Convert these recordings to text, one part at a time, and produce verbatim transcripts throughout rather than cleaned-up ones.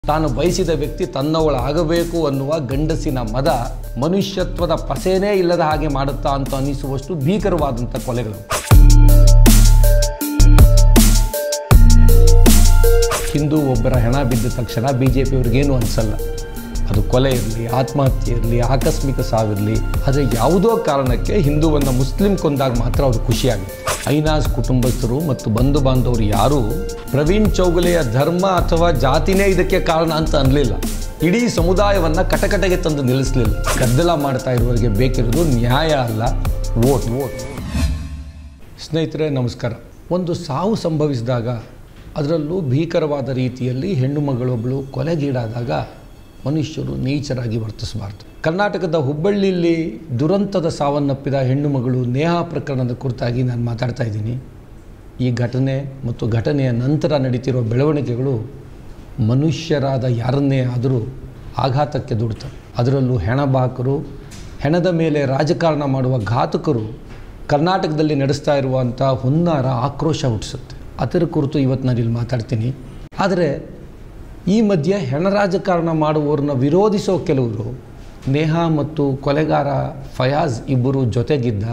ತಾನು ಬಯಸಿದ ವ್ಯಕ್ತಿ ತನ್ನವಳಾಗಬೇಕು ಅನ್ನುವ ಗಂಡಸಿನ ಮದ ಮನುಷ್ಯತ್ವದ ಪಸೇನೇ ಇಲ್ಲದ ಹಾಗೆ ಮಾಡುತ್ತಾ ಅಂತ ಅನಿಸುವಷ್ಟು ಭೀಕರವಾದಂಥ ಕೊಲೆಗಳು. ಹಿಂದೂ ಒಬ್ಬರ ಹೆಣ ಬಿದ್ದ ತಕ್ಷಣ ಬಿ ಜೆ ಪಿಯವ್ರಿಗೇನು ಅನಿಸಲ್ಲ. ಅದು ಕೊಲೆ ಇರಲಿ, ಆತ್ಮಹತ್ಯೆ ಇರಲಿ, ಆಕಸ್ಮಿಕ ಸಾವಿರಲಿ, ಆದರೆ ಯಾವುದೋ ಕಾರಣಕ್ಕೆ ಹಿಂದೂವನ್ನು ಮುಸ್ಲಿಂ ಕೊಂದಾಗ ಮಾತ್ರ ಅವರು ಖುಷಿಯಾಗುತ್ತೆ. ಐನಾಜ್ ಕುಟುಂಬಸ್ಥರು ಮತ್ತು ಬಂಧು ಬಾಂಧವರು ಯಾರೂ ಪ್ರವೀಣ್ ಚೌಗಲೆಯ ಧರ್ಮ ಅಥವಾ ಜಾತಿನೇ ಇದಕ್ಕೆ ಕಾರಣ ಅಂತ ಅನ್ನಲಿಲ್ಲ. ಇಡೀ ಸಮುದಾಯವನ್ನು ಕಟಕಟೆಗೆ ತಂದು ನಿಲ್ಲಿಸಲಿಲ್ಲ. ಗದ್ದಲ ಮಾಡ್ತಾ ಇರುವವರಿಗೆ ಬೇಕಿರೋದು ನ್ಯಾಯ ಅಲ್ಲ, ವೋಟ್ ವೋಟ್ ಸ್ನೇಹಿತರೆ ನಮಸ್ಕಾರ. ಒಂದು ಸಾವು ಸಂಭವಿಸಿದಾಗ, ಅದರಲ್ಲೂ ಭೀಕರವಾದ ರೀತಿಯಲ್ಲಿ ಹೆಣ್ಣು ಮಗಳೊಬ್ಬಳು ಕೊಲೆಗೀಡಾದಾಗ ಮನುಷ್ಯರು ನೀಚರಾಗಿ ವರ್ತಿಸಬಾರ್ದು. ಕರ್ನಾಟಕದ ಹುಬ್ಬಳ್ಳಿಯಲ್ಲಿ ದುರಂತದ ಸಾವನ್ನಪ್ಪಿದ ಹೆಣ್ಣು ಮಗಳು ನೇಹಾ ಪ್ರಕರಣದ ಕುರಿತಾಗಿ ನಾನು ಮಾತಾಡ್ತಾ ಇದ್ದೀನಿ. ಈ ಘಟನೆ ಮತ್ತು ಘಟನೆಯ ನಂತರ ನಡೀತಿರೋ ಬೆಳವಣಿಗೆಗಳು ಮನುಷ್ಯರಾದ ಯಾರನ್ನೇ ಆದರೂ ಆಘಾತಕ್ಕೆ ದೂಡ್ತವೆ. ಅದರಲ್ಲೂ ಹೆಣಬಾಕರು, ಹೆಣದ ಮೇಲೆ ರಾಜಕಾರಣ ಮಾಡುವ ಘಾತಕರು ಕರ್ನಾಟಕದಲ್ಲಿ ನಡೆಸ್ತಾ ಇರುವಂಥ ಹುನ್ನಾರ ಆಕ್ರೋಶ ಹುಟ್ಟಿಸುತ್ತೆ. ಅದರ ಕುರಿತು ಇವತ್ತು ನಾನು ಇಲ್ಲಿ ಮಾತಾಡ್ತೀನಿ. ಆದರೆ ಈ ಮಧ್ಯೆ ಹೆಣ ರಾಜಕಾರಣ ಮಾಡುವವ್ರನ್ನ ವಿರೋಧಿಸೋ ಕೆಲವರು ನೇಹಾ ಮತ್ತು ಕೊಲೆಗಾರ ಫಯಾಜ್ ಇಬ್ಬರು ಜೊತೆಗಿದ್ದ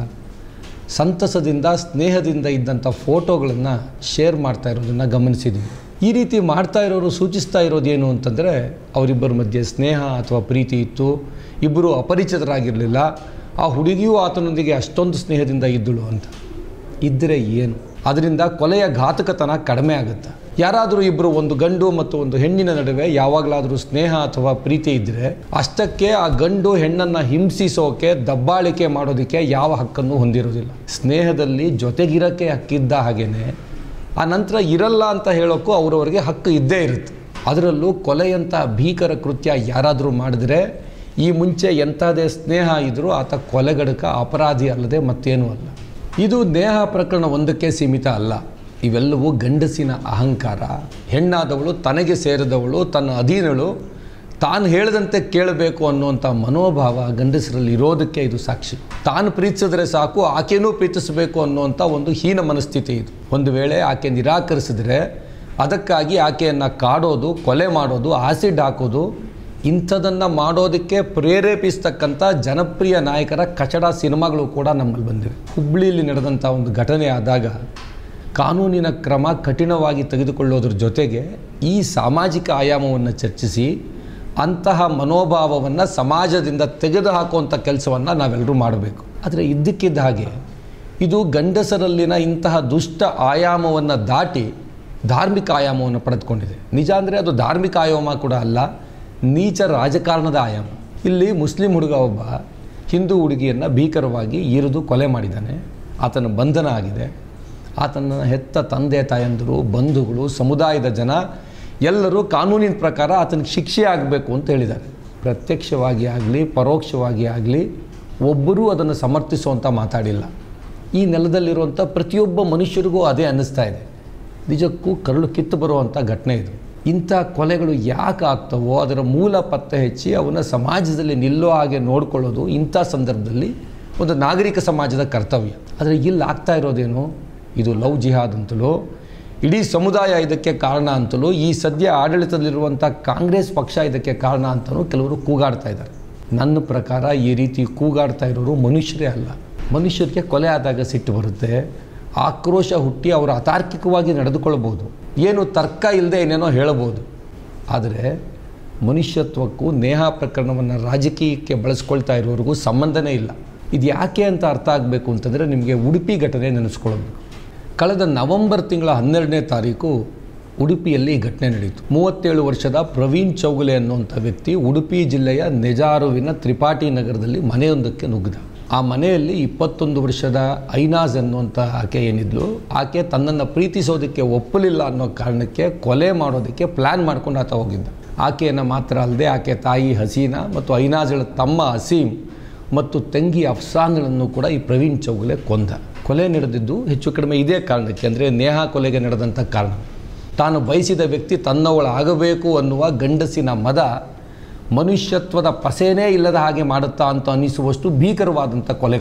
ಸಂತಸದಿಂದ ಸ್ನೇಹದಿಂದ ಇದ್ದಂಥ ಫೋಟೋಗಳನ್ನು ಶೇರ್ ಮಾಡ್ತಾ ಇರೋದನ್ನು ಗಮನಿಸಿದ್ವಿ. ಈ ರೀತಿ ಮಾಡ್ತಾ ಇರೋರು ಸೂಚಿಸ್ತಾ ಇರೋದೇನು ಅಂತಂದರೆ ಅವರಿಬ್ಬರ ಮಧ್ಯೆ ಸ್ನೇಹ ಅಥವಾ ಪ್ರೀತಿ ಇತ್ತು, ಇಬ್ಬರು ಅಪರಿಚಿತರಾಗಿರಲಿಲ್ಲ, ಆ ಹುಡುಗಿಯೂ ಆತನೊಂದಿಗೆ ಅಷ್ಟೊಂದು ಸ್ನೇಹದಿಂದ ಇದ್ದಳು ಅಂತ. ಇದ್ದರೆ ಏನು, ಅದರಿಂದ ಕೊಲೆಯ ಘಾತಕತನ ಕಡಿಮೆ ಆಗುತ್ತೆ. ಯಾರಾದರೂ ಇಬ್ಬರು, ಒಂದು ಗಂಡು ಮತ್ತು ಒಂದು ಹೆಣ್ಣಿನ ನಡುವೆ ಯಾವಾಗಲಾದರೂ ಸ್ನೇಹ ಅಥವಾ ಪ್ರೀತಿ ಇದ್ದರೆ ಅಷ್ಟಕ್ಕೆ ಆ ಗಂಡು ಹೆಣ್ಣನ್ನು ಹಿಂಸಿಸೋಕೆ, ದಬ್ಬಾಳಿಕೆ ಮಾಡೋದಕ್ಕೆ ಯಾವ ಹಕ್ಕನ್ನು ಹೊಂದಿರೋದಿಲ್ಲ. ಸ್ನೇಹದಲ್ಲಿ ಜೊತೆಗಿರೋಕ್ಕೆ ಹಕ್ಕಿದ್ದ ಹಾಗೇನೆ ಆ ನಂತರ ಇರಲ್ಲ ಅಂತ ಹೇಳೋಕ್ಕೂ ಅವರವರಿಗೆ ಹಕ್ಕು ಇದ್ದೇ ಇರುತ್ತೆ. ಅದರಲ್ಲೂ ಕೊಲೆಯಂಥ ಭೀಕರ ಕೃತ್ಯ ಯಾರಾದರೂ ಮಾಡಿದ್ರೆ ಈ ಮುಂಚೆ ಎಂಥದೇ ಸ್ನೇಹ ಇದ್ದರೂ ಆತ ಕೊಲೆಗಡಕ, ಅಪರಾಧಿ ಅಲ್ಲದೆ ಮತ್ತೇನೂ ಅಲ್ಲ. ಇದು ನೇಹಾ ಪ್ರಕರಣ ಒಂದಕ್ಕೆ ಸೀಮಿತ ಅಲ್ಲ. ಇವೆಲ್ಲವೂ ಗಂಡಸಿನ ಅಹಂಕಾರ. ಹೆಣ್ಣಾದವಳು ತನಗೆ ಸೇರಿದವಳು, ತನ್ನ ಅಧೀನಳು, ತಾನು ಹೇಳಿದಂತೆ ಕೇಳಬೇಕು ಅನ್ನುವಂಥ ಮನೋಭಾವ ಗಂಡಸರಲ್ಲಿ ಇರೋದಕ್ಕೆ ಇದು ಸಾಕ್ಷಿ. ತಾನು ಪ್ರೀತಿಸಿದ್ರೆ ಸಾಕು, ಆಕೆನೂ ಪ್ರೀತಿಸಬೇಕು ಅನ್ನುವಂಥ ಒಂದು ಹೀನ ಮನಸ್ಥಿತಿ ಇದು. ಒಂದು ವೇಳೆ ಆಕೆ ನಿರಾಕರಿಸಿದ್ರೆ ಅದಕ್ಕಾಗಿ ಆಕೆಯನ್ನು ಕಾಡೋದು, ಕೊಲೆ ಮಾಡೋದು, ಆಸಿಡ್ ಹಾಕೋದು, ಇಂಥದನ್ನು ಮಾಡೋದಕ್ಕೆ ಪ್ರೇರೇಪಿಸ್ತಕ್ಕಂಥ ಜನಪ್ರಿಯ ನಾಯಕರ ಕಚಡ ಸಿನಿಮಾಗಳು ಕೂಡ ನಮ್ಮಲ್ಲಿ ಬಂದಿವೆ. ಹುಬ್ಬಳ್ಳಿಯಲ್ಲಿ ನಡೆದಂಥ ಒಂದು ಘಟನೆ ಆದಾಗ ಕಾನೂನಿನ ಕ್ರಮ ಕಠಿಣವಾಗಿ ತೆಗೆದುಕೊಳ್ಳೋದ್ರ ಜೊತೆಗೆ ಈ ಸಾಮಾಜಿಕ ಆಯಾಮವನ್ನು ಚರ್ಚಿಸಿ ಅಂತಹ ಮನೋಭಾವವನ್ನು ಸಮಾಜದಿಂದ ತೆಗೆದುಹಾಕುವಂಥ ಕೆಲಸವನ್ನು ನಾವೆಲ್ಲರೂ ಮಾಡಬೇಕು. ಆದರೆ ಇದ್ದಕ್ಕಿದ್ದ ಹಾಗೆ ಇದು ಗಂಡಸರಲ್ಲಿನ ಇಂತಹ ದುಷ್ಟ ಆಯಾಮವನ್ನು ದಾಟಿ ಧಾರ್ಮಿಕ ಆಯಾಮವನ್ನು ಪಡೆದುಕೊಂಡಿದೆ. ನಿಜ ಅಂದರೆ ಅದು ಧಾರ್ಮಿಕ ಆಯಾಮ ಕೂಡ ಅಲ್ಲ, ನೀಚ ರಾಜಕಾರಣದ ಆಯಾಮ. ಇಲ್ಲಿ ಮುಸ್ಲಿಂ ಹುಡುಗ ಒಬ್ಬ ಹಿಂದೂ ಹುಡುಗಿಯನ್ನು ಭೀಕರವಾಗಿ ಇರಿದು ಕೊಲೆ ಮಾಡಿದ್ದಾನೆ. ಆತನ ಬಂಧನ ಆಗಿದೆ. ಆತನ ಹೆತ್ತ ತಂದೆ ತಾಯಂದಿರು, ಬಂಧುಗಳು, ಸಮುದಾಯದ ಜನ ಎಲ್ಲರೂ ಕಾನೂನಿನ ಪ್ರಕಾರ ಆತನಿಗೆ ಶಿಕ್ಷೆ ಆಗಬೇಕು ಅಂತ ಹೇಳಿದ್ದಾರೆ. ಪ್ರತ್ಯಕ್ಷವಾಗಿ ಆಗಲಿ ಪರೋಕ್ಷವಾಗಿ ಆಗಲಿ ಒಬ್ಬರೂ ಅದನ್ನು ಸಮರ್ಥಿಸುವಂಥ ಮಾತಾಡಿಲ್ಲ. ಈ ನೆಲದಲ್ಲಿರುವಂಥ ಪ್ರತಿಯೊಬ್ಬ ಮನುಷ್ಯರಿಗೂ ಅದೇ ಅನ್ನಿಸ್ತಾ ಇದೆ. ನಿಜಕ್ಕೂ ಕರುಳು ಕಿತ್ತು ಬರುವಂಥ ಘಟನೆ ಇದು. ಇಂಥ ಕೊಲೆಗಳು ಯಾಕೆ ಆಗ್ತವೋ ಅದರ ಮೂಲ ಪತ್ತೆ ಹಚ್ಚಿ ಅವನ್ನ ಸಮಾಜದಲ್ಲಿ ನಿಲ್ಲೋ ಹಾಗೆ ನೋಡಿಕೊಳ್ಳೋದು ಇಂಥ ಸಂದರ್ಭದಲ್ಲಿ ಒಂದು ನಾಗರಿಕ ಸಮಾಜದ ಕರ್ತವ್ಯ. ಆದರೆ ಇಲ್ಲಿ ಆಗ್ತಾ ಇರೋದೇನು, ಇದು ಲವ್ ಜಿಹಾದ್ ಅಂತಲೋ, ಇಡೀ ಸಮುದಾಯ ಇದಕ್ಕೆ ಕಾರಣ ಅಂತಲೋ, ಈ ಸದ್ಯ ಆಡಳಿತದಲ್ಲಿರುವಂಥ ಕಾಂಗ್ರೆಸ್ ಪಕ್ಷ ಇದಕ್ಕೆ ಕಾರಣ ಅಂತಲೂ ಕೆಲವರು ಕೂಗಾಡ್ತಾ ಇದ್ದಾರೆ. ನನ್ನ ಪ್ರಕಾರ ಈ ರೀತಿ ಕೂಗಾಡ್ತಾ ಇರೋರು ಮನುಷ್ಯರೇ ಅಲ್ಲ. ಮನುಷ್ಯರಿಗೆ ಕೊಲೆ ಆದಾಗ ಸಿಟ್ಟು ಬರುತ್ತೆ, ಆಕ್ರೋಶ ಹುಟ್ಟಿ ಅವರು ಅತಾರ್ಕಿಕವಾಗಿ ನಡೆದುಕೊಳ್ಬೋದು, ಏನು ತರ್ಕ ಇಲ್ಲದೆ ಏನೇನೋ ಹೇಳಬಹುದು. ಆದರೆ ಮನುಷ್ಯತ್ವಕ್ಕೂ ನೇಹಾ ಪ್ರಕರಣವನ್ನು ರಾಜಕೀಯಕ್ಕೆ ಬಳಸ್ಕೊಳ್ತಾ ಇರೋರಿಗೂ ಸಂಬಂಧನೇ ಇಲ್ಲ. ಇದು ಯಾಕೆ ಅಂತ ಅರ್ಥ ಆಗಬೇಕು ಅಂತಂದರೆ ನಿಮಗೆ ಉಡುಪಿ ಘಟನೆ ನೆನೆಸ್ಕೊಳ್ಬೇಕು. ಕಳೆದ ನವೆಂಬರ್ ತಿಂಗಳ ಹನ್ನೆರಡನೇ ತಾರೀಕು ಉಡುಪಿಯಲ್ಲಿ ಈ ಘಟನೆ ನಡೆಯಿತು. ಮೂವತ್ತೇಳು ವರ್ಷದ ಪ್ರವೀಣ್ ಚೌಗಲೆ ಅನ್ನುವಂಥ ವ್ಯಕ್ತಿ ಉಡುಪಿ ಜಿಲ್ಲೆಯ ನೆಜಾರುವಿನ ತ್ರಿಪಾಠಿ ನಗರದಲ್ಲಿ ಮನೆಯೊಂದಕ್ಕೆ ನುಗ್ಗಿದ. ಆ ಮನೆಯಲ್ಲಿ ಇಪ್ಪತ್ತೊಂದು ವರ್ಷದ ಐನಾಜ್ ಅನ್ನುವಂಥ ಆಕೆ ಏನಿದ್ಲು, ಆಕೆ ತನ್ನನ್ನು ಪ್ರೀತಿಸೋದಕ್ಕೆ ಒಪ್ಪಲಿಲ್ಲ ಅನ್ನೋ ಕಾರಣಕ್ಕೆ ಕೊಲೆ ಮಾಡೋದಕ್ಕೆ ಪ್ಲ್ಯಾನ್ ಮಾಡ್ಕೊಂಡು ಆತ ಹೋಗಿದ್ದ. ಆಕೆಯನ್ನು ಮಾತ್ರ ಅಲ್ಲದೆ ಆಕೆ ತಾಯಿ ಹಸೀನಾ ಮತ್ತು ಐನಾಜ್ಗಳ ತಮ್ಮ ಅಸೀಮ್ ಮತ್ತು ತಂಗಿ ಅಫ್ಸಾನ್ಗಳನ್ನು ಕೂಡ ಈ ಪ್ರವೀಣ್ ಚೌಗಲೆ ಕೊಂದ. ಕೊಲೆ ನಡೆದಿದ್ದು ಹೆಚ್ಚು ಕಡಿಮೆ ಇದೇ ಕಾರಣಕ್ಕೆ, ಅಂದರೆ ನೇಹಾ ಕೊಲೆಗೆ ನಡೆದಂಥ ಕಾರಣ. ತಾನು ಬಯಸಿದ ವ್ಯಕ್ತಿ ತನ್ನವಳಾಗಬೇಕು ಅನ್ನುವ ಗಂಡಸಿನ ಮದ ಮನುಷ್ಯತ್ವದ ಪಸೇನೇ ಇಲ್ಲದ ಹಾಗೆ ಮಾಡುತ್ತಾ ಅಂತ ಅನ್ನಿಸುವಷ್ಟು ಭೀಕರವಾದಂಥ ಕೊಲೆಗಳು.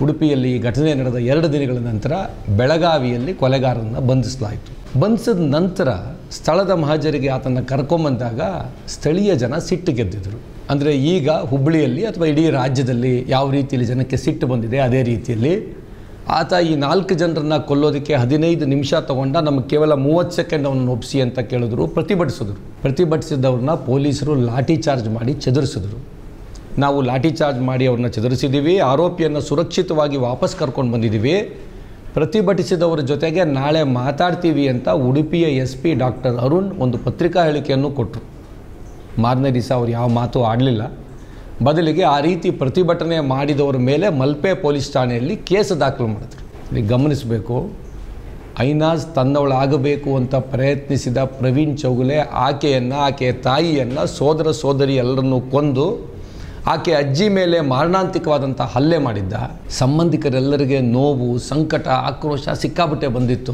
ಉಡುಪಿಯಲ್ಲಿ ಈ ಘಟನೆ ನಡೆದ ಎರಡು ದಿನಗಳ ನಂತರ ಬೆಳಗಾವಿಯಲ್ಲಿ ಕೊಲೆಗಾರರನ್ನು ಬಂಧಿಸಲಾಯಿತು. ಬಂಧಿಸಿದ ನಂತರ ಸ್ಥಳದ ಮಹಜರಿಗೆ ಆತನ ಕರ್ಕೊಂಬಂದಾಗ ಸ್ಥಳೀಯ ಜನ ಸಿಟ್ಟು ಗೆದ್ದಿದ್ರು. ಅಂದರೆ ಈಗ ಹುಬ್ಬಳ್ಳಿಯಲ್ಲಿ ಅಥವಾ ಇಡೀ ರಾಜ್ಯದಲ್ಲಿ ಯಾವ ರೀತಿಯಲ್ಲಿ ಜನಕ್ಕೆ ಸಿಟ್ಟು ಬಂದಿದೆ ಅದೇ ರೀತಿಯಲ್ಲಿ ಆತ ಈ ನಾಲ್ಕು ಜನರನ್ನು ಕೊಲ್ಲೋದಕ್ಕೆ ಹದಿನೈದು ನಿಮಿಷ ತಗೊಂಡ, ನಮಗೆ ಕೇವಲ ಮೂವತ್ತು ಸೆಕೆಂಡ್ ಅವನನ್ನು ಒಪ್ಪಿಸಿ ಅಂತ ಕೇಳಿದ್ರು. ಪ್ರತಿಭಟಿಸಿದ್ರು. ಪ್ರತಿಭಟಿಸಿದವ್ರನ್ನ ಪೊಲೀಸರು ಲಾಠಿ ಚಾರ್ಜ್ ಮಾಡಿ ಚದುರಿಸಿದ್ರು. ನಾವು ಲಾಠಿ ಚಾರ್ಜ್ ಮಾಡಿ ಅವ್ರನ್ನ ಚದುರಿಸಿದ್ದೀವಿ, ಆರೋಪಿಯನ್ನು ಸುರಕ್ಷಿತವಾಗಿ ವಾಪಸ್ ಕರ್ಕೊಂಡು ಬಂದಿದ್ದೀವಿ, ಪ್ರತಿಭಟಿಸಿದವರ ಜೊತೆಗೆ ನಾಳೆ ಮಾತಾಡ್ತೀವಿ ಅಂತ ಉಡುಪಿಯ ಎಸ್ ಪಿ ಡಾಕ್ಟರ್ ಅರುಣ್ ಒಂದು ಪತ್ರಿಕಾ ಹೇಳಿಕೆಯನ್ನು ಕೊಟ್ಟರು. ಮಾರನೇ ದಿವಸ ಅವ್ರು ಯಾವ ಮಾತು ಆಡಲಿಲ್ಲ. ಬದಲಿಗೆ ಆ ರೀತಿ ಪ್ರತಿಭಟನೆ ಮಾಡಿದವರ ಮೇಲೆ ಮಲ್ಪೆ ಪೊಲೀಸ್ ಠಾಣೆಯಲ್ಲಿ ಕೇಸ್ ದಾಖಲು ಮಾಡಿದ್ರು. ಇಲ್ಲಿ ಗಮನಿಸಬೇಕು, ಐನಾಜ್ ತನ್ನವಳಾಗಬೇಕು ಅಂತ ಪ್ರಯತ್ನಿಸಿದ ಪ್ರವೀಣ್ ಚೌಗುಲೆ ಆಕೆಯನ್ನು, ಆಕೆಯ ತಾಯಿಯನ್ನು, ಸೋದರ ಸೋದರಿ ಎಲ್ಲರನ್ನೂ ಕೊಂದು ಆಕೆ ಅಜ್ಜಿ ಮೇಲೆ ಮಾರಣಾಂತಿಕವಾದಂಥ ಹಲ್ಲೆ ಮಾಡಿದ್ದ. ಸಂಬಂಧಿಕರೆಲ್ಲರಿಗೆ ನೋವು, ಸಂಕಟ, ಆಕ್ರೋಶ ಸಿಕ್ಕಾಪಟ್ಟೆ ಬಂದಿತ್ತು.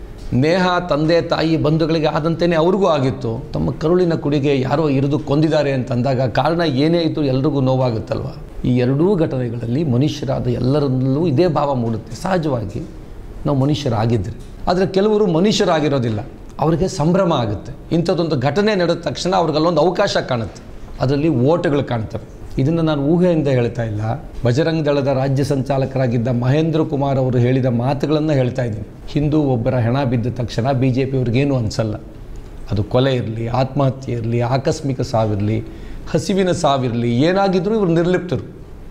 ನೇಹ ತಂದೆ ತಾಯಿ ಬಂಧುಗಳಿಗೆ ಆದಂತೆಯೇ ಅವ್ರಿಗೂ ಆಗಿತ್ತು. ತಮ್ಮ ಕರುಳಿನ ಕುಡಿಗೆ ಯಾರೋ ಇರಿದು ಕೊಂದಿದ್ದಾರೆ ಅಂತಂದಾಗ ಕಾರಣ ಏನೇ ಇದ್ದು ಎಲ್ರಿಗೂ ನೋವಾಗುತ್ತಲ್ವ. ಈ ಎರಡೂ ಘಟನೆಗಳಲ್ಲಿ ಮನುಷ್ಯರಾದ ಎಲ್ಲರಲ್ಲೂ ಇದೇ ಭಾವ ಮೂಡುತ್ತೆ. ಸಹಜವಾಗಿ ನಾವು ಮನುಷ್ಯರಾಗಿದ್ದರೆ, ಆದರೆ ಕೆಲವರು ಮನುಷ್ಯರಾಗಿರೋದಿಲ್ಲ, ಅವರಿಗೆ ಸಂಭ್ರಮ ಆಗುತ್ತೆ. ಇಂಥದ್ದೊಂದು ಘಟನೆ ನಡೆದ ತಕ್ಷಣ ಅವ್ರಿಗಲ್ಲೊಂದು ಅವಕಾಶ ಕಾಣುತ್ತೆ, ಅದರಲ್ಲಿ ಓಟುಗಳು ಕಾಣ್ತವೆ. ಇದನ್ನು ನಾನು ಊಹೆಯಿಂದ ಹೇಳ್ತಾ ಇಲ್ಲ. ಬಜರಂಗ ದಳದ ರಾಜ್ಯ ಸಂಚಾಲಕರಾಗಿದ್ದ ಮಹೇಂದ್ರ ಕುಮಾರ್ ಅವರು ಹೇಳಿದ ಮಾತುಗಳನ್ನು ಹೇಳ್ತಾ ಇದ್ದೀನಿ. ಹಿಂದೂ ಒಬ್ಬರ ಹೆಣ ಬಿದ್ದ ತಕ್ಷಣ ಬಿ ಜೆ ಪಿಯವ್ರಿಗೇನು ಅನಿಸಲ್ಲ. ಅದು ಕೊಲೆ ಇರಲಿ, ಆತ್ಮಹತ್ಯೆ ಇರಲಿ, ಆಕಸ್ಮಿಕ ಸಾವಿರಲಿ, ಹಸಿವಿನ ಸಾವಿರಲಿ, ಏನಾಗಿದ್ರೂ ಇವರು ನಿರ್ಲಿಪ್ತರು.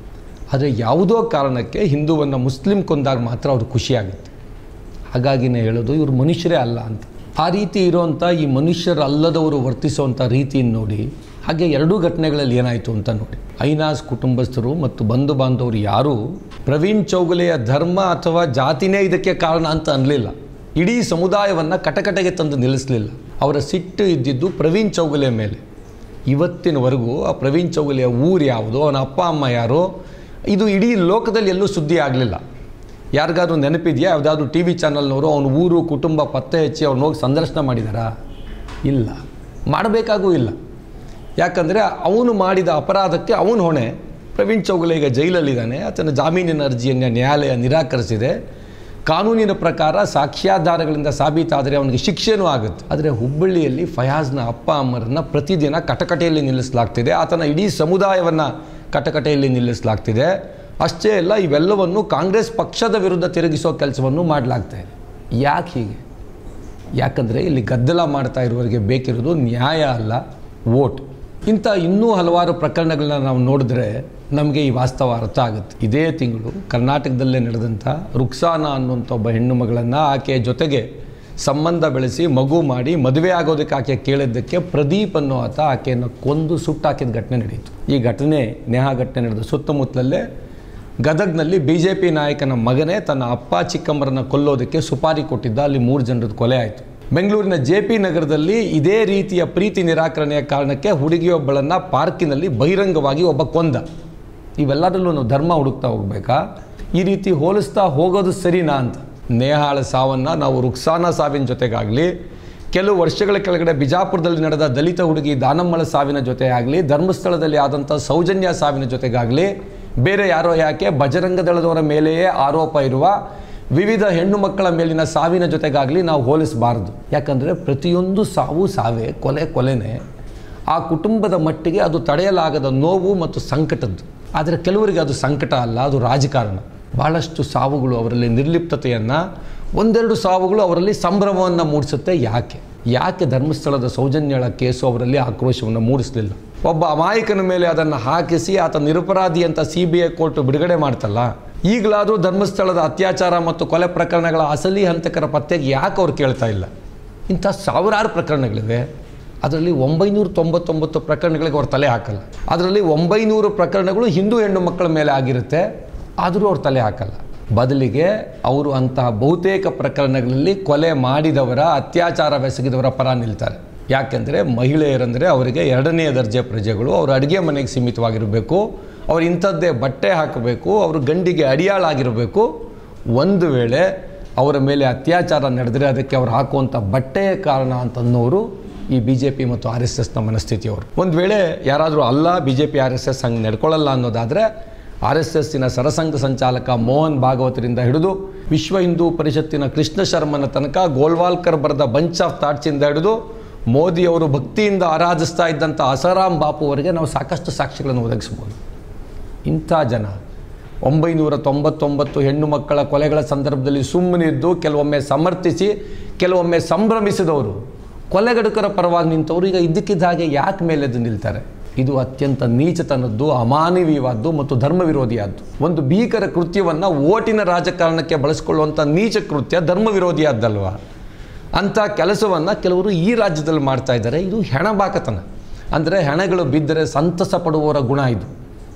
ಆದರೆ ಯಾವುದೋ ಕಾರಣಕ್ಕೆ ಹಿಂದೂವನ್ನು ಮುಸ್ಲಿಂ ಕೊಂದಾಗ ಮಾತ್ರ ಅವ್ರಿಗೆ ಖುಷಿಯಾಗುತ್ತೆ. ಹಾಗಾಗಿನೇ ಹೇಳೋದು ಇವರು ಮನುಷ್ಯರೇ ಅಲ್ಲ ಅಂತ. ಆ ರೀತಿ ಇರೋವಂಥ ಈ ಮನುಷ್ಯರಲ್ಲದವರು ವರ್ತಿಸುವಂಥ ರೀತಿಯನ್ನು ನೋಡಿ, ಹಾಗೆ ಎರಡೂ ಘಟನೆಗಳಲ್ಲಿ ಏನಾಯಿತು ಅಂತ ನೋಡಿ. ಐನಾಜ್ ಕುಟುಂಬಸ್ಥರು ಮತ್ತು ಬಂಧು ಬಾಂಧವರು ಯಾರೂ ಪ್ರವೀಣ್ ಚೌಗುಲೆಯ ಧರ್ಮ ಅಥವಾ ಜಾತಿನೇ ಇದಕ್ಕೆ ಕಾರಣ ಅಂತ ಅನ್ನಲಿಲ್ಲ. ಇಡೀ ಸಮುದಾಯವನ್ನು ಕಟಕಟೆಗೆ ತಂದು ನಿಲ್ಲಿಸಲಿಲ್ಲ. ಅವರ ಸಿಟ್ಟು ಇದ್ದಿದ್ದು ಪ್ರವೀಣ್ ಚೌಗುಲೆ ಮೇಲೆ. ಇವತ್ತಿನವರೆಗೂ ಆ ಪ್ರವೀಣ್ ಚೌಗುಲೆಯ ಊರು ಯಾವುದು, ಅವನ ಅಪ್ಪ ಅಮ್ಮ ಯಾರು, ಇದು ಇಡೀ ಲೋಕದಲ್ಲಿ ಎಲ್ಲೂ ಸುದ್ದಿ ಆಗಲಿಲ್ಲ. ಯಾರಿಗಾದ್ರೂ ನೆನಪಿದೆಯಾ? ಯಾವುದಾದ್ರೂ ಟಿ ವಿ ಚಾನಲ್ನವರು ಅವನ ಊರು ಕುಟುಂಬ ಪತ್ತೆ ಹಚ್ಚಿ ಅವ್ರನ್ನ ಹೋಗಿ ಸಂದರ್ಶನ ಮಾಡಿದಾರಾ? ಇಲ್ಲ, ಮಾಡಬೇಕಾಗೂ ಇಲ್ಲ. ಯಾಕಂದರೆ ಅವನು ಮಾಡಿದ ಅಪರಾಧಕ್ಕೆ ಅವನು ಹೊಣೆ. ಪ್ರವೀಣ್ ಚೌಗುಲೆ ಈಗ ಜೈಲಲ್ಲಿದ್ದಾನೆ. ಆತನ ಜಾಮೀನಿನ ಅರ್ಜಿಯನ್ನು ನ್ಯಾಯಾಲಯ ನಿರಾಕರಿಸಿದೆ. ಕಾನೂನಿನ ಪ್ರಕಾರ ಸಾಕ್ಷ್ಯಾಧಾರಗಳಿಂದ ಸಾಬೀತಾದರೆ ಅವನಿಗೆ ಶಿಕ್ಷೆನೂ ಆಗುತ್ತೆ. ಆದರೆ ಹುಬ್ಬಳ್ಳಿಯಲ್ಲಿ ಫಯಾಜ್ನ ಅಪ್ಪ ಅಮ್ಮರನ್ನು ಪ್ರತಿದಿನ ಕಟಕಟೆಯಲ್ಲಿ ನಿಲ್ಲಿಸಲಾಗ್ತಿದೆ. ಆತನ ಇಡೀ ಸಮುದಾಯವನ್ನು ಕಟಕಟೆಯಲ್ಲಿ ನಿಲ್ಲಿಸಲಾಗ್ತಿದೆ. ಅಷ್ಟೇ ಅಲ್ಲ, ಇವೆಲ್ಲವನ್ನು ಕಾಂಗ್ರೆಸ್ ಪಕ್ಷದ ವಿರುದ್ಧ ತಿರುಗಿಸೋ ಕೆಲಸವನ್ನು ಮಾಡಲಾಗ್ತಾ ಇದೆ. ಯಾಕೆ ಹೀಗೆ? ಯಾಕಂದರೆ ಇಲ್ಲಿ ಗದ್ದಲ ಮಾಡ್ತಾ ಇರುವವರಿಗೆ ಬೇಕಿರೋದು ನ್ಯಾಯ ಅಲ್ಲ, ವೋಟ್. ಇಂಥ ಇನ್ನೂ ಹಲವಾರು ಪ್ರಕರಣಗಳನ್ನ ನಾವು ನೋಡಿದ್ರೆ ನಮಗೆ ಈ ವಾಸ್ತವ ಅರ್ಥ ಆಗುತ್ತೆ. ಇದೇ ತಿಂಗಳು ಕರ್ನಾಟಕದಲ್ಲೇ ನಡೆದಂಥ ರುಕ್ಸಾನಾ ಅನ್ನುವಂಥ ಒಬ್ಬ ಹೆಣ್ಣು ಮಗಳನ್ನು ಆಕೆಯ ಜೊತೆಗೆ ಸಂಬಂಧ ಬೆಳೆಸಿ ಮಗು ಮಾಡಿ ಮದುವೆ ಆಗೋದಕ್ಕೆ ಆಕೆ ಕೇಳಿದ್ದಕ್ಕೆ ಪ್ರದೀಪ್ ಅನ್ನೋ ಆತ ಆಕೆಯನ್ನು ಕೊಂದು ಸುಟ್ಟಾಕಿದ ಘಟನೆ ನಡೆಯಿತು. ಈ ಘಟನೆ ನೇಹಾ ಘಟನೆ ನಡೆದ ಸುತ್ತಮುತ್ತಲಲ್ಲೇ ಗದಗ್ನಲ್ಲಿ ಬಿ ಜೆ ಪಿ ನಾಯಕನ ಮಗನೇ ತನ್ನ ಅಪ್ಪ ಚಿಕ್ಕಮ್ಮರನ್ನು ಕೊಲ್ಲೋದಕ್ಕೆ ಸುಪಾರಿ ಕೊಟ್ಟಿದ್ದ. ಅಲ್ಲಿ ಮೂರು ಜನರದ್ದು ಕೊಲೆ ಆಯಿತು. ಬೆಂಗಳೂರಿನ ಜೆ ಪಿ ನಗರದಲ್ಲಿ ಇದೇ ರೀತಿಯ ಪ್ರೀತಿ ನಿರಾಕರಣೆಯ ಕಾರಣಕ್ಕೆ ಹುಡುಗಿಯೊಬ್ಬಳನ್ನು ಪಾರ್ಕಿನಲ್ಲಿ ಬಹಿರಂಗವಾಗಿ ಒಬ್ಬ ಕೊಂದ. ಇವೆಲ್ಲದರಲ್ಲೂ ನಾವು ಧರ್ಮ ಹುಡುಕ್ತಾ ಹೋಗಬೇಕಾ? ಈ ರೀತಿ ಹೋಲಿಸ್ತಾ ಹೋಗೋದು ಸರಿನಾ ಅಂತ. ನೇಹಾಳ ಸಾವನ್ನು ನಾವು ರುಕ್ಸಾನಾ ಸಾವಿನ ಜೊತೆಗಾಗಲಿ, ಕೆಲವು ವರ್ಷಗಳ ಕೆಳಗಡೆ ಬಿಜಾಪುರದಲ್ಲಿ ನಡೆದ ದಲಿತ ಹುಡುಗಿ ದಾನಮ್ಮಳ ಸಾವಿನ ಜೊತೆ ಆಗಲಿ, ಧರ್ಮಸ್ಥಳದಲ್ಲಿ ಆದಂಥ ಸೌಜನ್ಯ ಸಾವಿನ ಜೊತೆಗಾಗಲಿ, ಬೇರೆ ಯಾರೋ ಯಾಕೆ ಬಜರಂಗ ದಳದವರ ಮೇಲೆಯೇ ಆರೋಪ ಇರುವ ವಿವಿಧ ಹೆಣ್ಣು ಮಕ್ಕಳ ಮೇಲಿನ ಸಾವಿನ ಜೊತೆಗಾಗಲಿ ನಾವು ಹೋಲಿಸಬಾರ್ದು. ಯಾಕಂದರೆ ಪ್ರತಿಯೊಂದು ಸಾವು ಸಾವೇ, ಕೊಲೆ ಕೊಲೆನೇ. ಆ ಕುಟುಂಬದ ಮಟ್ಟಿಗೆ ಅದು ತಡೆಯಲಾಗದ ನೋವು ಮತ್ತು ಸಂಕಟದ್ದು. ಆದರೆ ಕೆಲವರಿಗೆ ಅದು ಸಂಕಟ ಅಲ್ಲ, ಅದು ರಾಜಕಾರಣ. ಭಾಳಷ್ಟು ಸಾವುಗಳು ಅವರಲ್ಲಿ ನಿರ್ಲಿಪ್ತತೆಯನ್ನು, ಒಂದೆರಡು ಸಾವುಗಳು ಅವರಲ್ಲಿ ಸಂಭ್ರಮವನ್ನು ಮೂಡಿಸುತ್ತೆ. ಯಾಕೆ ಯಾಕೆ ಧರ್ಮಸ್ಥಳದ ಸೌಜನ್ಯಳ ಕೇಸು ಅವರಲ್ಲಿ ಆಕ್ರೋಶವನ್ನು ಮೂಡಿಸಲಿಲ್ಲ? ಒಬ್ಬ ಅಮಾಯಕನ ಮೇಲೆ ಅದನ್ನು ಹಾಕಿಸಿ ಆತ ನಿರಪರಾಧಿ ಅಂತ ಸಿ ಬಿ ಐ ಕೋರ್ಟ್ ಬಿಡುಗಡೆ ಮಾಡ್ತಲ್ಲ. ಈಗಲಾದರೂ ಧರ್ಮಸ್ಥಳದ ಅತ್ಯಾಚಾರ ಮತ್ತು ಕೊಲೆ ಪ್ರಕರಣಗಳ ಅಸಲಿ ಹಂತಕರ ಪತ್ತೆಗೆ ಯಾಕೆ ಅವ್ರು ಕೇಳ್ತಾ ಇಲ್ಲ? ಇಂಥ ಸಾವಿರಾರು ಪ್ರಕರಣಗಳಿವೆ. ಅದರಲ್ಲಿ ಒಂಬೈನೂರ ತೊಂಬತ್ತೊಂಬತ್ತು ಪ್ರಕರಣಗಳಿಗೆ ಅವ್ರು ತಲೆ ಹಾಕಲ್ಲ. ಅದರಲ್ಲಿ ಒಂಬೈನೂರು ಪ್ರಕರಣಗಳು ಹಿಂದೂ ಹೆಣ್ಣು ಮಕ್ಕಳ ಮೇಲೆ ಆಗಿರುತ್ತೆ, ಆದರೂ ಅವ್ರು ತಲೆ ಹಾಕಲ್ಲ. ಬದಲಿಗೆ ಅವರು ಅಂತಹ ಬಹುತೇಕ ಪ್ರಕರಣಗಳಲ್ಲಿ ಕೊಲೆ ಮಾಡಿದವರ, ಅತ್ಯಾಚಾರವೆಸಗಿದವರ ಪರ ನಿಲ್ತಾರೆ. ಯಾಕೆಂದರೆ ಮಹಿಳೆಯರಂದರೆ ಅವರಿಗೆ ಎರಡನೇ ದರ್ಜೆ ಪ್ರಜೆಗಳು. ಅವರು ಅಡುಗೆ ಮನೆಗೆ ಸೀಮಿತವಾಗಿರಬೇಕು, ಅವ್ರು ಇಂಥದ್ದೇ ಬಟ್ಟೆ ಹಾಕಬೇಕು, ಅವರು ಗಂಡಿಗೆ ಅಡಿಯಾಳಾಗಿರಬೇಕು. ಒಂದು ವೇಳೆ ಅವರ ಮೇಲೆ ಅತ್ಯಾಚಾರ ನಡೆದರೆ ಅದಕ್ಕೆ ಅವ್ರು ಹಾಕುವಂಥ ಬಟ್ಟೆಯೇ ಕಾರಣ ಅಂತನ್ನೋರು ಈ ಬಿ ಜೆ ಪಿ ಮತ್ತು ಆರ್ ಎಸ್ ಎಸ್ನ ಮನಸ್ಥಿತಿಯವರು. ಒಂದು ವೇಳೆ ಯಾರಾದರೂ ಅಲ್ಲ, B J P R S S ಹಂಗೆ ನಡ್ಕೊಳ್ಳಲ್ಲ ಅನ್ನೋದಾದರೆ ಆರ್ ಎಸ್ ಎಸ್ಸಿನ ಸರಸಂಘ ಸಂಚಾಲಕ ಮೋಹನ್ ಭಾಗವತರಿಂದ ಹಿಡಿದು ವಿಶ್ವ ಹಿಂದೂ ಪರಿಷತ್ತಿನ ಕೃಷ್ಣ ಶರ್ಮನ ತನಕ ಗೋಲ್ವಾಲ್ಕರ್ ಬರೆದ ಬಂಚ್ ಆಫ್ ಥಾಟ್ಸಿಂದ ಹಿಡಿದು ಮೋದಿಯವರು ಭಕ್ತಿಯಿಂದ ಆರಾಧಿಸ್ತಾ ಇದ್ದಂಥ ಅಸಾರಾಮ್ ಬಾಪುವರೆಗೆ ನಾವು ಸಾಕಷ್ಟು ಸಾಕ್ಷಿಗಳನ್ನು ಒದಗಿಸ್ಬೋದು. ಇಂಥ ಜನ ಒಂಬೈನೂರ ತೊಂಬತ್ತೊಂಬತ್ತು ಹೆಣ್ಣು ಮಕ್ಕಳ ಕೊಲೆಗಳ ಸಂದರ್ಭದಲ್ಲಿ ಸುಮ್ಮನಿದ್ದು ಕೆಲವೊಮ್ಮೆ ಸಮರ್ಥಿಸಿ ಕೆಲವೊಮ್ಮೆ ಸಂಭ್ರಮಿಸಿದವರು, ಕೊಲೆಗಡುಕರ ಪರವಾಗಿ ನಿಂತವರು ಈಗ ಇದ್ದಕ್ಕಿದ್ದ ಹಾಗೆ ಯಾಕೆ ಮೇಲೆದ್ದು ನಿಲ್ತಾರೆ? ಇದು ಅತ್ಯಂತ ನೀಚತನದ್ದು, ಅಮಾನವೀಯವಾದ್ದು ಮತ್ತು ಧರ್ಮ ವಿರೋಧಿಯಾದ್ದು. ಒಂದು ಭೀಕರ ಕೃತ್ಯವನ್ನು ಓಟಿನ ರಾಜಕಾರಣಕ್ಕೆ ಬಳಸ್ಕೊಳ್ಳುವಂಥ ನೀಚ ಕೃತ್ಯ ಧರ್ಮ ವಿರೋಧಿಯಾದ್ದಲ್ವ? ಅಂಥ ಕೆಲಸವನ್ನು ಕೆಲವರು ಈ ರಾಜ್ಯದಲ್ಲಿ ಮಾಡ್ತಾ ಇದ್ದಾರೆ. ಇದು ಹೆಣಬಾಕತನ. ಅಂದರೆ ಹೆಣಗಳು ಬಿದ್ದರೆ ಸಂತಸ ಪಡುವವರ ಗುಣ ಇದು.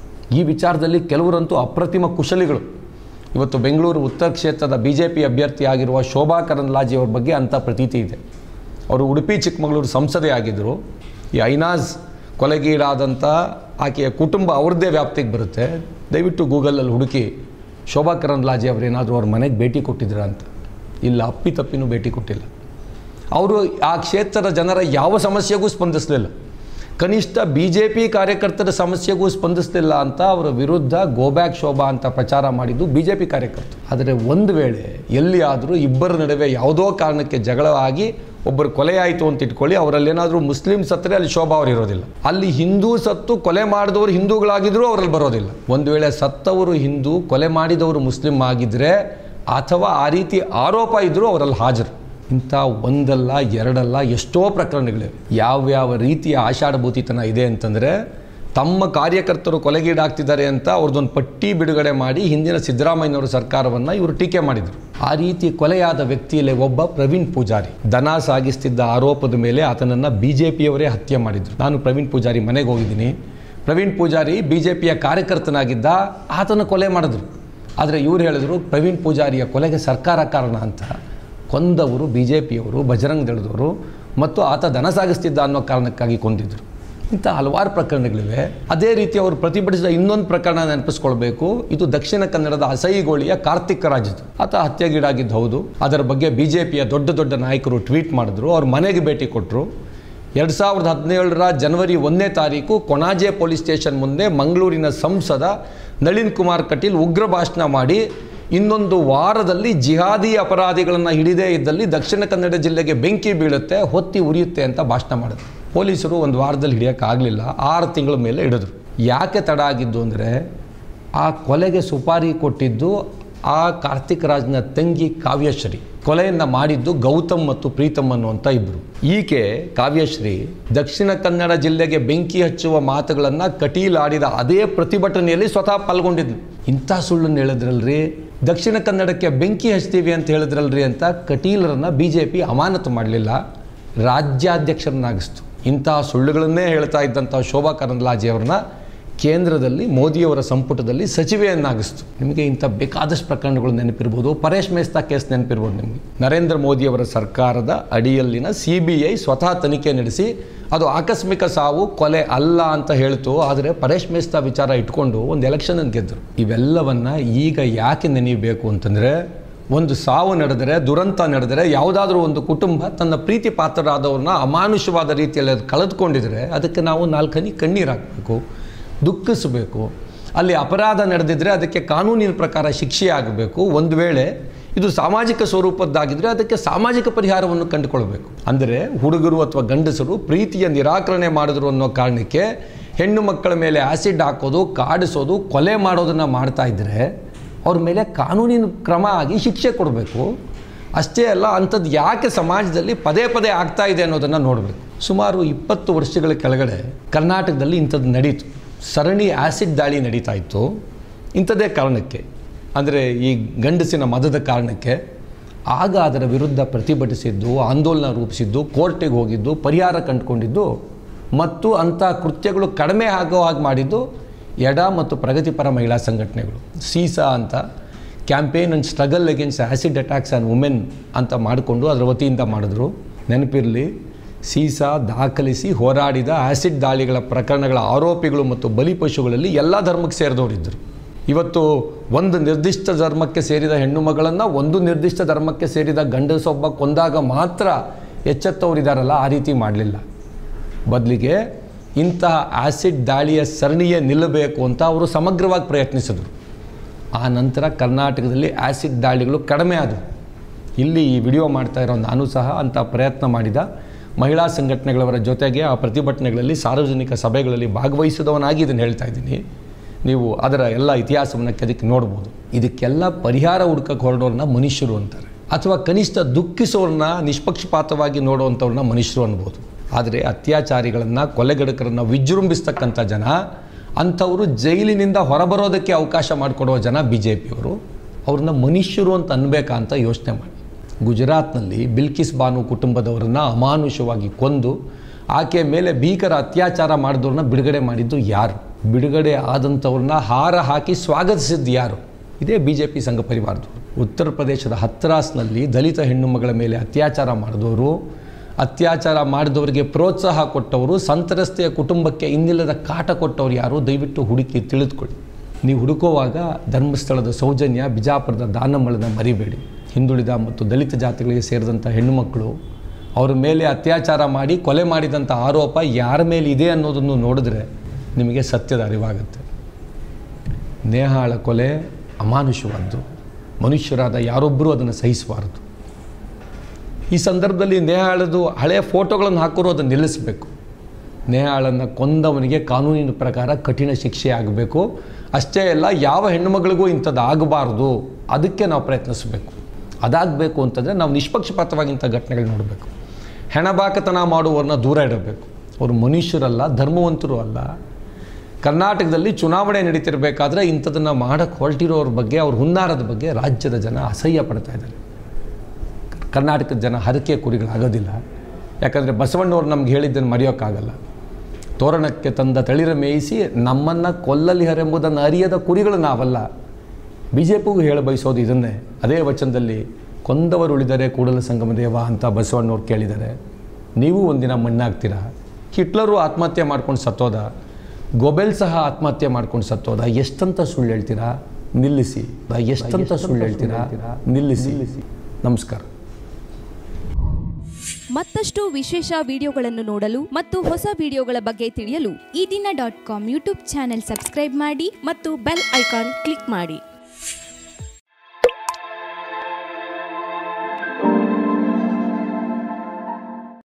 ಈ ವಿಚಾರದಲ್ಲಿ ಕೆಲವರಂತೂ ಅಪ್ರತಿಮ ಕುಶಲಿಗಳು. ಇವತ್ತು ಬೆಂಗಳೂರು ಉತ್ತರ ಕ್ಷೇತ್ರದ ಬಿ ಜೆ ಪಿ ಅಭ್ಯರ್ಥಿ ಆಗಿರುವ ಶೋಭಾ ಕರಂದ್ಲಾಜೆಯವ್ರ ಬಗ್ಗೆ ಅಂಥ ಪ್ರತೀತಿ ಇದೆ. ಅವರು ಉಡುಪಿ ಚಿಕ್ಕಮಗಳೂರು ಸಂಸದೆ ಆಗಿದ್ದರು. ಈ ಐನಾಜ್ ಕೊಲೆಗೀಡಾದಂಥ ಆಕೆಯ ಕುಟುಂಬ ಅವ್ರದ್ದೇ ವ್ಯಾಪ್ತಿಗೆ ಬರುತ್ತೆ. ದಯವಿಟ್ಟು ಗೂಗಲಲ್ಲಿ ಹುಡುಕಿ ಶೋಭಾ ಕರಂದ್ಲಾಜೆ ಅವರೇನಾದರೂ ಅವ್ರ ಮನೆಗೆ ಭೇಟಿ ಕೊಟ್ಟಿದ್ರ ಅಂತ. ಇಲ್ಲ, ಅಪ್ಪಿತಪ್ಪಿನೂ ಭೇಟಿ ಕೊಟ್ಟಿಲ್ಲ. ಅವರು ಆ ಕ್ಷೇತ್ರದ ಜನರ ಯಾವ ಸಮಸ್ಯೆಗೂ ಸ್ಪಂದಿಸಲಿಲ್ಲ. ಕನಿಷ್ಠ ಬಿ ಜೆ ಪಿ ಕಾರ್ಯಕರ್ತರ ಸಮಸ್ಯೆಗೂ ಸ್ಪಂದಿಸಲಿಲ್ಲ ಅಂತ ಅವರ ವಿರುದ್ಧ ಗೋಬ್ಯಾಕ್ ಶೋಭಾ ಅಂತ ಪ್ರಚಾರ ಮಾಡಿದ್ದು ಬಿ ಜೆ ಪಿ ಕಾರ್ಯಕರ್ತರು. ಆದರೆ ಒಂದು ವೇಳೆ ಎಲ್ಲಿಯಾದರೂ ಇಬ್ಬರ ನಡುವೆ ಯಾವುದೋ ಕಾರಣಕ್ಕೆ ಜಗಳ ಆಗಿ ಒಬ್ಬರು ಕೊಲೆ ಆಯಿತು ಅಂತ ಇಟ್ಕೊಳ್ಳಿ, ಅವರಲ್ಲೇನಾದರೂ ಮುಸ್ಲಿಂ ಸತ್ತರೆ ಅಲ್ಲಿ ಶೋಭಾ ಅವರು ಇರೋದಿಲ್ಲ. ಅಲ್ಲಿ ಹಿಂದೂ ಸತ್ತು ಕೊಲೆ ಮಾಡಿದವರು ಹಿಂದೂಗಳಾಗಿದ್ದರೂ ಅವರಲ್ಲಿ ಬರೋದಿಲ್ಲ. ಒಂದು ವೇಳೆ ಸತ್ತವರು ಹಿಂದೂ, ಕೊಲೆ ಮಾಡಿದವರು ಮುಸ್ಲಿಂ ಆಗಿದ್ದರೆ ಅಥವಾ ಆ ರೀತಿ ಆರೋಪ ಇದ್ದರೂ ಅವರಲ್ಲಿ ಹಾಜರು. ಇಂಥ ಒಂದಲ್ಲ ಎರಡಲ್ಲ ಎಷ್ಟೋ ಪ್ರಕರಣಗಳಿವೆ. ಯಾವ್ಯಾವ ರೀತಿಯ ಆಷಾಢಭೂತಿತನ ಇದೆ ಅಂತಂದರೆ, ತಮ್ಮ ಕಾರ್ಯಕರ್ತರು ಕೊಲೆಗೀಡಾಗ್ತಿದ್ದಾರೆ ಅಂತ ಅವ್ರದ್ದೊಂದು ಪಟ್ಟಿ ಬಿಡುಗಡೆ ಮಾಡಿ ಹಿಂದಿನ ಸಿದ್ದರಾಮಯ್ಯನವರ ಸರ್ಕಾರವನ್ನು ಇವರು ಟೀಕೆ ಮಾಡಿದರು. ಆ ರೀತಿ ಕೊಲೆಯಾದ ವ್ಯಕ್ತಿಯಲ್ಲೇ ಒಬ್ಬ ಪ್ರವೀಣ್ ಪೂಜಾರಿ ದನ ಸಾಗಿಸ್ತಿದ್ದ ಆರೋಪದ ಮೇಲೆ ಆತನನ್ನು ಬಿ ಜೆ ಪಿಯವರೇ ಹತ್ಯೆ ಮಾಡಿದರು. ನಾನು ಪ್ರವೀಣ್ ಪೂಜಾರಿ ಮನೆಗೆ ಹೋಗಿದ್ದೀನಿ. ಪ್ರವೀಣ್ ಪೂಜಾರಿ ಬಿ ಜೆ ಪಿಯ ಕಾರ್ಯಕರ್ತನಾಗಿದ್ದ, ಆತನ ಕೊಲೆ ಮಾಡಿದ್ರು. ಆದರೆ ಇವ್ರು ಹೇಳಿದ್ರು ಪ್ರವೀಣ್ ಪೂಜಾರಿಯ ಕೊಲೆಗೆ ಸರ್ಕಾರ ಕಾರಣ ಅಂತ. ಕೊಂದವರು ಬಿ ಜೆ ಪಿಯವರು, ಬಜರಂಗ್ ದಳದವರು ಮತ್ತು ಆತ ದನ ಸಾಗಿಸ್ತಿದ್ದ ಅನ್ನೋ ಕಾರಣಕ್ಕಾಗಿ ಕೊಂದಿದ್ರು. ಇಂಥ ಹಲವಾರು ಪ್ರಕರಣಗಳಿವೆ. ಅದೇ ರೀತಿ ಅವರು ಪ್ರತಿಭಟಿಸಿದ ಇನ್ನೊಂದು ಪ್ರಕರಣ ನೆನಪಿಸ್ಕೊಳ್ಬೇಕು. ಇದು ದಕ್ಷಿಣ ಕನ್ನಡದ ಅಸೈಗೋಳಿಯ ಕಾರ್ತಿಕ್ ರಾಜ್ದು. ಆತ ಹತ್ಯೆಗೀಡಾಗಿದ್ದು ಹೌದು. ಅದರ ಬಗ್ಗೆ ಬಿ ಜೆ ಪಿಯ ದೊಡ್ಡ ದೊಡ್ಡ ನಾಯಕರು ಟ್ವೀಟ್ ಮಾಡಿದ್ರು, ಅವ್ರ ಮನೆಗೆ ಭೇಟಿ ಕೊಟ್ಟರು. ಎರಡು ಸಾವಿರದ ಹದಿನೇಳರ ಜನವರಿ ಒಂದನೇ ತಾರೀಕು ಕೊಣಾಜೆ ಪೊಲೀಸ್ ಸ್ಟೇಷನ್ ಮುಂದೆ ಮಂಗಳೂರಿನ ಸಂಸದ ನಳಿನ್ ಕುಮಾರ್ ಕಟೀಲ್ ಉಗ್ರ ಭಾಷಣ ಮಾಡಿ, ಇನ್ನೊಂದು ವಾರದಲ್ಲಿ ಜಿಹಾದಿ ಅಪರಾಧಿಗಳನ್ನು ಹಿಡಿದೇ ಇದ್ದಲ್ಲಿ ದಕ್ಷಿಣ ಕನ್ನಡ ಜಿಲ್ಲೆಗೆ ಬೆಂಕಿ ಬೀಳುತ್ತೆ, ಹೊತ್ತಿ ಉರಿಯುತ್ತೆ ಅಂತ ಭಾಷಣ ಮಾಡಿದ್ರು. ಪೊಲೀಸರು ಒಂದು ವಾರದಲ್ಲಿ ಹಿಡಿಯೋಕ್ಕಾಗಲಿಲ್ಲ, ಆರು ತಿಂಗಳ ಮೇಲೆ ಹಿಡಿದ್ರು. ಯಾಕೆ ತಡ ಆಗಿದ್ದು ಅಂದರೆ, ಆ ಕೊಲೆಗೆ ಸುಪಾರಿ ಕೊಟ್ಟಿದ್ದು ಆ ಕಾರ್ತಿಕ್ ರಾಜ್ನ ತಂಗಿ ಕಾವ್ಯಶ್ರೀ. ಕೊಲೆಯನ್ನು ಮಾಡಿದ್ದು ಗೌತಮ್ ಮತ್ತು ಪ್ರೀತಮ್ ಅನ್ನುವಂಥ ಇಬ್ಬರು. ಈಕೆ ಕಾವ್ಯಶ್ರೀ ದಕ್ಷಿಣ ಕನ್ನಡ ಜಿಲ್ಲೆಗೆ ಬೆಂಕಿ ಹಚ್ಚುವ ಮಾತುಗಳನ್ನು ಕಟೀಲ್ ಆಡಿದ ಅದೇ ಪ್ರತಿಭಟನೆಯಲ್ಲಿ ಸ್ವತಃ ಪಾಲ್ಗೊಂಡಿದ್ಲು. ಇಂಥ ಸುಳ್ಳನ್ನು ಹೇಳಿದ್ರಲ್ರಿ, ದಕ್ಷಿಣ ಕನ್ನಡಕ್ಕೆ ಬೆಂಕಿ ಹಚ್ತೀವಿ ಅಂತ ಹೇಳಿದ್ರಲ್ರಿ ಅಂತ ಕಟೀಲರನ್ನು ಬಿ ಜೆ ಪಿ ಅಮಾನತು ಮಾಡಲಿಲ್ಲ, ರಾಜ್ಯಾಧ್ಯಕ್ಷರನ್ನಾಗಿಸ್ತು. ಇಂತಹ ಸುಳ್ಳುಗಳನ್ನೇ ಹೇಳ್ತಾ ಇದ್ದಂಥ ಶೋಭಾ ಕರಂದ್ಲಾಜೆಯವ್ರನ್ನ ಕೇಂದ್ರದಲ್ಲಿ ಮೋದಿಯವರ ಸಂಪುಟದಲ್ಲಿ ಸಚಿವೆಯನ್ನಾಗಿಸ್ತು. ನಿಮಗೆ ಇಂಥ ಬೇಕಾದಷ್ಟು ಪ್ರಕರಣಗಳು ನೆನಪಿರ್ಬೋದು. ಪರೇಶ್ ಮೇಸ್ತಾ ಕೇಸ್ ನೆನಪಿರ್ಬೋದು ನಿಮಗೆ. ನರೇಂದ್ರ ಮೋದಿಯವರ ಸರ್ಕಾರದ ಅಡಿಯಲ್ಲಿನ ಸಿ ಬಿ ಐ ಸ್ವತಃ ತನಿಖೆ ನಡೆಸಿ ಅದು ಆಕಸ್ಮಿಕ ಸಾವು, ಕೊಲೆ ಅಲ್ಲ ಅಂತ ಹೇಳ್ತು. ಆದರೆ ಪರೇಶ್ ಮೇಸ್ತಾ ವಿಚಾರ ಇಟ್ಕೊಂಡು ಒಂದು ಎಲೆಕ್ಷನ್ ಗೆದ್ದರು. ಇವೆಲ್ಲವನ್ನ ಈಗ ಯಾಕೆ ನೆನೆಯಬೇಕು ಅಂತಂದರೆ, ಒಂದು ಸಾವು ನಡೆದರೆ, ದುರಂತ ನಡೆದರೆ, ಯಾವುದಾದ್ರೂ ಒಂದು ಕುಟುಂಬ ತನ್ನ ಪ್ರೀತಿ ಪಾತ್ರರಾದವ್ರನ್ನ ಅಮಾನುಷವಾದ ರೀತಿಯಲ್ಲಿ ಅದು ಕಳೆದುಕೊಂಡಿದ್ರೆ ಅದಕ್ಕೆ ನಾವು ನಾಲ್ಕನಿ ಕಣ್ಣೀರು ಹಾಕಬೇಕು, ದುಃಖಿಸಬೇಕು. ಅಲ್ಲಿ ಅಪರಾಧ ನಡೆದಿದ್ದರೆ ಅದಕ್ಕೆ ಕಾನೂನಿನ ಪ್ರಕಾರ ಶಿಕ್ಷೆ ಆಗಬೇಕು. ಒಂದು ವೇಳೆ ಇದು ಸಾಮಾಜಿಕ ಸ್ವರೂಪದ್ದಾಗಿದ್ದರೆ ಅದಕ್ಕೆ ಸಾಮಾಜಿಕ ಪರಿಹಾರವನ್ನು ಕಂಡುಕೊಳ್ಬೇಕು. ಅಂದರೆ ಹುಡುಗರು ಅಥವಾ ಗಂಡಸರು ಪ್ರೀತಿಯ ನಿರಾಕರಣೆ ಮಾಡಿದ್ರು ಅನ್ನೋ ಕಾರಣಕ್ಕೆ ಹೆಣ್ಣು ಮಕ್ಕಳ ಮೇಲೆ ಆ್ಯಸಿಡ್ ಹಾಕೋದು, ಕಾಡಿಸೋದು, ಕೊಲೆ ಮಾಡೋದನ್ನು ಮಾಡ್ತಾ ಇದ್ದರೆ ಅವ್ರ ಮೇಲೆ ಕಾನೂನಿನ ಕ್ರಮ ಆಗಿ ಶಿಕ್ಷೆ ಕೊಡಬೇಕು. ಅಷ್ಟೇ ಅಲ್ಲ, ಅಂಥದ್ದು ಯಾಕೆ ಸಮಾಜದಲ್ಲಿ ಪದೇ ಪದೇ ಆಗ್ತಾ ಇದೆ ಅನ್ನೋದನ್ನು ನೋಡಬೇಕು. ಸುಮಾರು ಇಪ್ಪತ್ತು ವರ್ಷಗಳ ಕೆಳಗಡೆ ಕರ್ನಾಟಕದಲ್ಲಿ ಇಂಥದ್ದು ನಡೀತು. ಸರಣಿ ಆ್ಯಸಿಡ್ ದಾಳಿ ನಡೀತಾ ಇತ್ತು. ಇಂಥದ್ದೇ ಕಾರಣಕ್ಕೆ, ಅಂದರೆ ಈ ಗಂಡಸಿನ ಮದದ ಕಾರಣಕ್ಕೆ. ಆಗ ಅದರ ವಿರುದ್ಧ ಪ್ರತಿಭಟಿಸಿದ್ದು, ಆಂದೋಲನ ರೂಪಿಸಿದ್ದು, ಕೋರ್ಟಿಗೆ ಹೋಗಿದ್ದು, ಪರಿಹಾರ ಕಂಡುಕೊಂಡಿದ್ದು ಮತ್ತು ಅಂಥ ಕೃತ್ಯಗಳು ಕಡಿಮೆ ಆಗೋ ಹಾಗೆ ಮಾಡಿದ್ದು ಎಡ ಮತ್ತು ಪ್ರಗತಿಪರ ಮಹಿಳಾ ಸಂಘಟನೆಗಳು. ಸೀಸಾ ಅಂತ campaign and struggle against acid attacks on women ಅಂತ ಮಾಡಿಕೊಂಡು ಅದರ ವತಿಯಿಂದ ಮಾಡಿದ್ರು. ನೆನಪಿರಲಿ, ಸೀಸಾ ದಾಖಲಿಸಿ ಹೋರಾಡಿದ ಆ್ಯಸಿಡ್ ದಾಳಿಗಳ ಪ್ರಕರಣಗಳ ಆರೋಪಿಗಳು ಮತ್ತು ಬಲಿಪಶುಗಳಲ್ಲಿ ಎಲ್ಲ ಧರ್ಮಕ್ಕೆ ಸೇರಿದವರಿದ್ದರು. ಇವತ್ತು ಒಂದು ನಿರ್ದಿಷ್ಟ ಧರ್ಮಕ್ಕೆ ಸೇರಿದ ಹೆಣ್ಣು ಮಗಳನ್ನು ಒಂದು ನಿರ್ದಿಷ್ಟ ಧರ್ಮಕ್ಕೆ ಸೇರಿದ ಗಂಡಸೊಬ್ಬ ಕೊಂದಾಗ ಮಾತ್ರ ಎಚ್ಚೆತ್ತವರಿದ್ದಾರಲ್ಲ, ಆ ರೀತಿ ಮಾಡಲಿಲ್ಲ. ಬದಲಿಗೆ ಇಂತಹ ಆ್ಯಸಿಡ್ ದಾಳಿಯ ಸರಣಿಯೇ ನಿಲ್ಲಬೇಕು ಅಂತ ಅವರು ಸಮಗ್ರವಾಗಿ ಪ್ರಯತ್ನಿಸಿದರು. ಆ ನಂತರ ಕರ್ನಾಟಕದಲ್ಲಿ ಆ್ಯಸಿಡ್ ದಾಳಿಗಳು ಕಡಿಮೆ ಆದವು. ಇಲ್ಲಿ ಈ ವಿಡಿಯೋ ಮಾಡ್ತಾ ಇರೋ ನಾನು ಸಹ ಅಂಥ ಪ್ರಯತ್ನ ಮಾಡಿದ ಮಹಿಳಾ ಸಂಘಟನೆಗಳವರ ಜೊತೆಗೆ ಆ ಪ್ರತಿಭಟನೆಗಳಲ್ಲಿ ಸಾರ್ವಜನಿಕ ಸಭೆಗಳಲ್ಲಿ ಭಾಗವಹಿಸಿದವನಾಗಿ ಇದನ್ನು ಹೇಳ್ತಾ ಇದ್ದೀನಿ. ನೀವು ಅದರ ಎಲ್ಲ ಇತಿಹಾಸವನ್ನು ಅದಕ್ಕೆ ನೋಡ್ಬೋದು. ಇದಕ್ಕೆಲ್ಲ ಪರಿಹಾರ ಹುಡ್ಕಕ್ಕೆ ಹೊರಡೋರನ್ನ ಮನುಷ್ಯರು ಅಂತಾರೆ, ಅಥವಾ ಕನಿಷ್ಠ ದುಃಖಿಸೋರನ್ನ ನಿಷ್ಪಕ್ಷಪಾತವಾಗಿ ನೋಡುವಂಥವ್ರನ್ನ ಮನುಷ್ಯರು ಅನ್ಬೋದು. ಆದರೆ ಅತ್ಯಾಚಾರಿಗಳನ್ನು, ಕೊಲೆಗಡಕರನ್ನು ವಿಜೃಂಭಿಸ್ತಕ್ಕಂಥ ಜನ, ಅಂಥವರು ಜೈಲಿನಿಂದ ಹೊರಬರೋದಕ್ಕೆ ಅವಕಾಶ ಮಾಡಿಕೊಡೋ ಜನ ಬಿ ಜೆ ಪಿಯವರು. ಅವ್ರನ್ನ ಮನುಷ್ಯರು ಅಂತ ಅನ್ಬೇಕಾ ಅಂತ ಯೋಚನೆ ಮಾಡಿ. ಗುಜರಾತ್ನಲ್ಲಿ ಬಿಲ್ಕಿಸ್ ಬಾನು ಕುಟುಂಬದವರನ್ನು ಅಮಾನುಷವಾಗಿ ಕೊಂದು ಆಕೆಯ ಮೇಲೆ ಭೀಕರ ಅತ್ಯಾಚಾರ ಮಾಡಿದವ್ರನ್ನ ಬಿಡುಗಡೆ ಮಾಡಿದ್ದು ಯಾರು? ಬಿಡುಗಡೆ ಆದಂಥವ್ರನ್ನ ಹಾರ ಹಾಕಿ ಸ್ವಾಗತಿಸಿದ್ದು ಯಾರು? ಇದೇ ಬಿ ಜೆ ಪಿ ಸಂಘ ಪರಿವಾರದವರು. ಉತ್ತರ ಪ್ರದೇಶದ ಹತ್ರಾಸ್ನಲ್ಲಿ ದಲಿತ ಹೆಣ್ಣು ಮಗಳ ಮೇಲೆ ಅತ್ಯಾಚಾರ ಮಾಡಿದವರು, ಅತ್ಯಾಚಾರ ಮಾಡಿದವರಿಗೆ ಪ್ರೋತ್ಸಾಹ ಕೊಟ್ಟವರು, ಸಂತ್ರಸ್ತೆಯ ಕುಟುಂಬಕ್ಕೆ ಇನ್ನಿಲ್ಲದ ಕಾಟ ಕೊಟ್ಟವ್ರು ಯಾರು? ದಯವಿಟ್ಟು ಹುಡುಕಿ ತಿಳಿದುಕೊಳ್ಳಿ. ನೀವು ಹುಡುಕುವಾಗ ಧರ್ಮಸ್ಥಳದ ಸೌಜನ್ಯ, ಬಿಜಾಪುರದ ದಾನಮ್ಮಳನ್ನ ಮರಿಬೇಡಿ. ಹಿಂದುಳಿದ ಮತ್ತು ದಲಿತ ಜಾತಿಗಳಿಗೆ ಸೇರಿದಂಥ ಹೆಣ್ಣುಮಕ್ಕಳು, ಅವರ ಮೇಲೆ ಅತ್ಯಾಚಾರ ಮಾಡಿ ಕೊಲೆ ಮಾಡಿದಂಥ ಆರೋಪ ಯಾರ ಮೇಲೆ ಇದೆ ಅನ್ನೋದನ್ನು ನೋಡಿದ್ರೆ ನಿಮಗೆ ಸತ್ಯದ ಅರಿವಾಗುತ್ತೆ. ನೇಹಾಳ ಕೊಲೆ ಅಮಾನುಷವಾದ್ದು, ಮನುಷ್ಯರಾದ ಯಾರೊಬ್ಬರೂ ಅದನ್ನು ಸಹಿಸಬಾರದು. ಈ ಸಂದರ್ಭದಲ್ಲಿ ನೇಹಾಳದು ಹಳೆಯ ಫೋಟೋಗಳನ್ನು ಹಾಕೋರು ಅದನ್ನು ನಿಲ್ಲಿಸಬೇಕು. ನೇಹಾಳನ್ನು ಕೊಂದವನಿಗೆ ಕಾನೂನಿನ ಪ್ರಕಾರ ಕಠಿಣ ಶಿಕ್ಷೆ ಆಗಬೇಕು. ಅಷ್ಟೇ ಅಲ್ಲ, ಯಾವ ಹೆಣ್ಣುಮಗಳಿಗೂ ಇಂಥದ್ದು ಆಗಬಾರ್ದು. ಅದಕ್ಕೆ ನಾವು ಪ್ರಯತ್ನಿಸಬೇಕು. ಅದಾಗಬೇಕು ಅಂತಂದರೆ ನಾವು ನಿಷ್ಪಕ್ಷಪಾತವಾಗಿ ಇಂಥ ಘಟನೆಗಳು ನೋಡಬೇಕು. ಹೆಣಬಾಕತನ ಮಾಡುವವ್ರನ್ನ ದೂರ ಇಡಬೇಕು. ಅವರು ಮನುಷ್ಯರಲ್ಲ, ಧರ್ಮವಂತರು ಅಲ್ಲ. ಕರ್ನಾಟಕದಲ್ಲಿ ಚುನಾವಣೆ ನಡೀತಿರಬೇಕಾದ್ರೆ ಇಂಥದನ್ನು ಮಾಡೋಕ್ಕೆ ಹೊರಟಿರೋರ ಬಗ್ಗೆ, ಅವ್ರ ಹುನ್ನಾರದ ಬಗ್ಗೆ ರಾಜ್ಯದ ಜನ ಅಸಹ್ಯ ಪಡ್ತಾ ಇದ್ದಾರೆ. ಕರ್ನಾಟಕದ ಜನ ಹರಕೆ ಕುರಿಗಳಾಗೋದಿಲ್ಲ. ಯಾಕಂದರೆ ಬಸವಣ್ಣವ್ರು ನಮ್ಗೆ ಹೇಳಿದ್ದನ್ನು ಮರೆಯೋಕ್ಕಾಗಲ್ಲ. ತೋರಣಕ್ಕೆ ತಂದ ತಳಿರ ಮೇಯಿಸಿ ನಮ್ಮನ್ನು ಕೊಲ್ಲಲಿಹರೆಂಬುದನ್ನು ಅರಿಯದ ಕುರಿಗಳು ನಾವಲ್ಲ. ಬಿ ಜೆ ಪಿಗೂ ಹೇಳ ಬಯಸೋದು ಇದನ್ನೇ. ಅದೇ ವಚನದಲ್ಲಿ ಕೊಂದವರು ಉಳಿದರೆ ಕೂಡಲ ಸಂಗಮ ದೇವ ಅಂತ ಬಸವಣ್ಣವ್ರು ಕೇಳಿದ್ದಾರೆ. ನೀವು ಒಂದಿನ ಮಣ್ಣಾಗ್ತೀರಾ. ಹಿಟ್ಲರು ಆತ್ಮಹತ್ಯೆ ಮಾಡ್ಕೊಂಡು ಸತ್ತೋದ, ಗೊಬೆಲ್ ಸಹ ಆತ್ಮಹತ್ಯೆ ಮಾಡ್ಕೊಂಡು ಸತ್ತೋದ. ಎಷ್ಟಂತ ಸುಳ್ಳು ಹೇಳ್ತೀರಾ? ನಿಲ್ಲಿಸಿ. ಎಷ್ಟಂತ ಸುಳ್ಳು ಹೇಳ್ತೀರಾ? ನಿಲ್ಲಿಸಿ. ನಮಸ್ಕಾರ. ಮತ್ತಷ್ಟು ವಿಶೇಷ ವಿಡಿಯೋಗಳನ್ನು ನೋಡಲು ಮತ್ತು ಹೊಸ ವಿಡಿಯೋಗಳ ಬಗ್ಗೆ ತಿಳಿಯಲು Ee Dina dot com YouTube channel subscribe ಮಾಡಿ ಮತ್ತು ಬೆಲ್ ಐಕಾನ್ ಕ್ಲಿಕ್ ಮಾಡಿ.